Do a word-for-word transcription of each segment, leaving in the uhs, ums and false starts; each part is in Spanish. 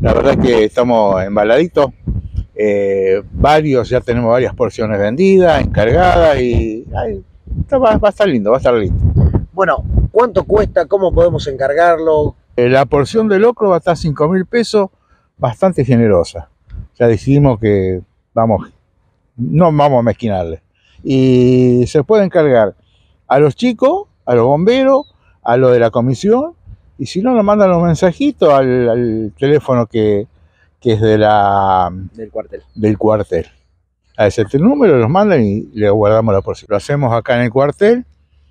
La verdad que estamos embaladitos. Eh, varios, ya tenemos varias porciones vendidas, encargadas y ay, va, va a estar lindo, va a estar lindo. Bueno, ¿cuánto cuesta? ¿Cómo podemos encargarlo? Eh, la porción de locro va a estar cinco mil pesos, bastante generosa. Ya decidimos que vamos, no vamos a mezquinarle. Y se puede encargar a los chicos, a los bomberos, a los de la comisión, y si no, nos mandan los mensajitos al, al teléfono que, que es de la, Del cuartel. del cuartel. A ese número los mandan y le guardamos la porción. Lo hacemos acá en el cuartel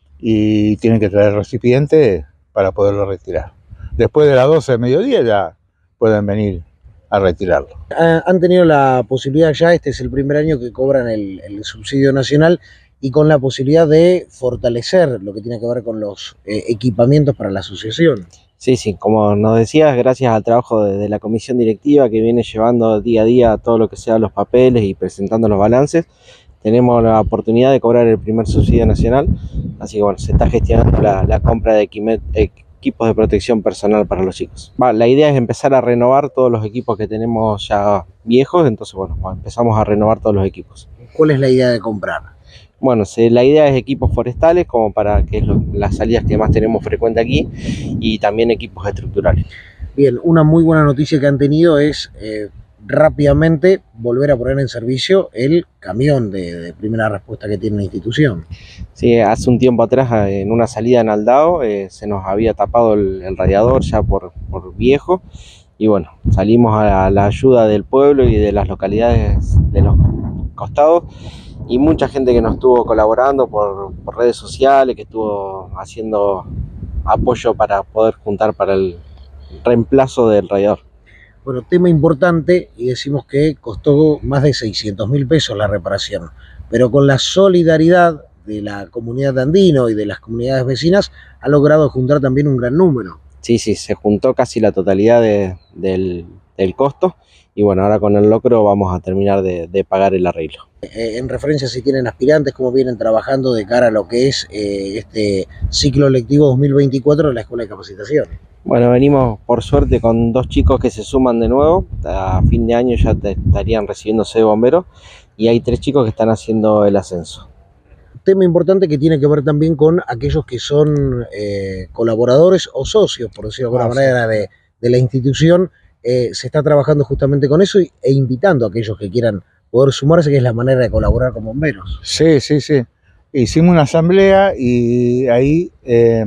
y tienen que traer recipiente para poderlo retirar. Después de las doce del mediodía ya pueden venir a retirarlo. Han tenido la posibilidad ya, este es el primer año que cobran el, el subsidio nacional y con la posibilidad de fortalecer lo que tiene que ver con los eh, equipamientos para la asociación. Sí, sí, como nos decías, gracias al trabajo de, de la comisión directiva que viene llevando día a día todo lo que sea los papeles y presentando los balances, tenemos la oportunidad de cobrar el primer subsidio nacional, así que bueno, se está gestionando la, la compra de equime, equipos de protección personal para los chicos. Va, la idea es empezar a renovar todos los equipos que tenemos ya viejos, entonces bueno, empezamos a renovar todos los equipos. ¿Cuál es la idea de comprar? Bueno, se, la idea es equipos forestales, como para que es lo, las salidas que más tenemos frecuente aquí, y también equipos estructurales. Bien, una muy buena noticia que han tenido es eh, rápidamente volver a poner en servicio el camión de, de primera respuesta que tiene la institución. Sí, hace un tiempo atrás en una salida en Aldao eh, se nos había tapado el, el radiador ya por, por viejo, y bueno, salimos a la, a la ayuda del pueblo y de las localidades de los costados, y mucha gente que nos estuvo colaborando por, por redes sociales, que estuvo haciendo apoyo para poder juntar para el reemplazo del radiador. Bueno, tema importante, y decimos que costó más de seiscientos mil pesos la reparación, pero con la solidaridad de la comunidad de Andino y de las comunidades vecinas ha logrado juntar también un gran número. Sí, sí, se juntó casi la totalidad de, del, del costo, y bueno, ahora con el locro vamos a terminar de, de pagar el arreglo. Eh, en referencia si tienen aspirantes, cómo vienen trabajando de cara a lo que es eh, este ciclo lectivo dos mil veinticuatro de la Escuela de Capacitación. Bueno, venimos por suerte con dos chicos que se suman de nuevo, a fin de año ya te, estarían recibiéndose de bomberos, y hay tres chicos que están haciendo el ascenso. Tema importante que tiene que ver también con aquellos que son eh, colaboradores o socios, por decirlo de alguna ah, manera, sí. de, de la institución. Eh, se está trabajando justamente con eso y, e invitando a aquellos que quieran poder sumarse, que es la manera de colaborar con bomberos. Sí, sí, sí. Hicimos una asamblea y ahí, eh,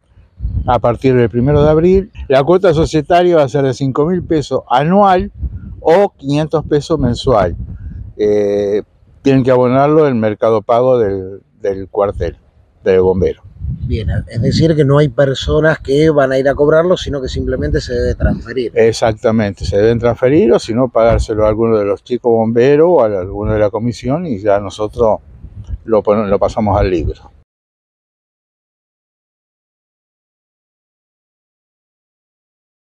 a partir del primero de abril, la cuota societaria va a ser de cinco mil pesos anual o quinientos pesos mensual. Eh, tienen que abonarlo en Mercado Pago del, del cuartel, del bombero. Bien, es decir que no hay personas que van a ir a cobrarlo, sino que simplemente se debe transferir. Exactamente, se deben transferir o si no pagárselo a alguno de los chicos bomberos o a alguno de la comisión y ya nosotros lo, lo pasamos al libro.